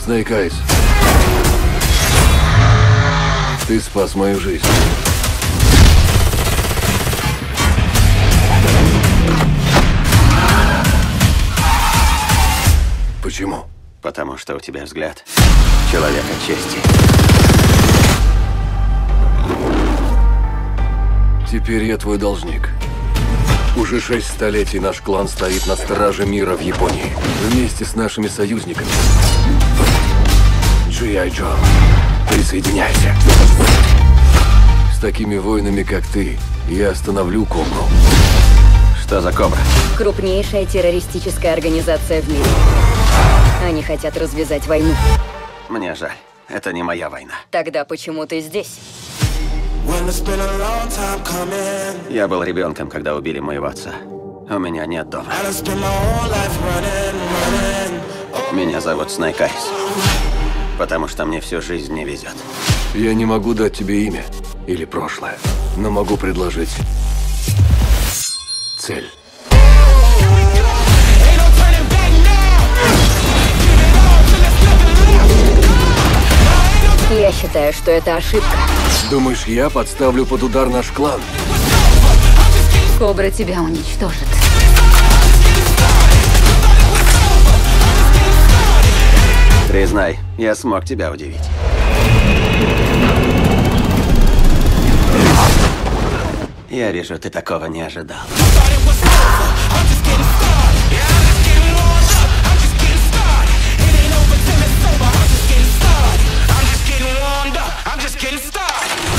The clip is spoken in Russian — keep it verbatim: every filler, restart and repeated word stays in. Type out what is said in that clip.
Снейк Айз, ты спас мою жизнь. Почему? Потому что у тебя взгляд человека чести. Теперь я твой должник. Уже шесть столетий наш клан стоит на страже мира в Японии. Вместе с нашими союзниками. джи ай. Джо, присоединяйся. С такими воинами, как ты, я остановлю Кобру. Что за Кобра? Крупнейшая террористическая организация в мире. Они хотят развязать войну. Мне жаль. Это не моя война. Тогда почему ты здесь? Я был ребенком, когда убили моего отца. У меня нет дома. Меня зовут Снейк Айз. Потому что мне всю жизнь не везет. Я не могу дать тебе имя или прошлое, но могу предложить цель. Я считаю, что это ошибка. Думаешь, я подставлю под удар наш клан? Кобра тебя уничтожит. Признай, я смог тебя удивить. Я вижу, ты такого не ожидал. I'm just getting started.